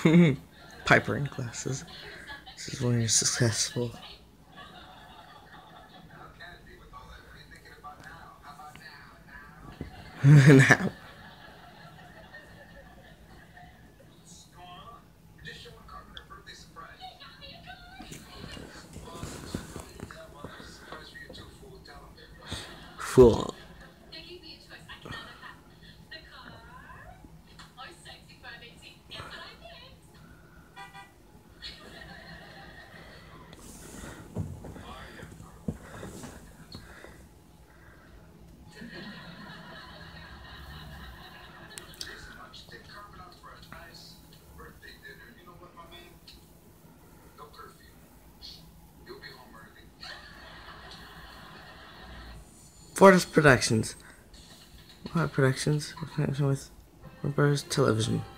Piper in glasses. This is when you're successful. Now. Fool. Fortis Productions. What Productions? In connection with Lopez Television.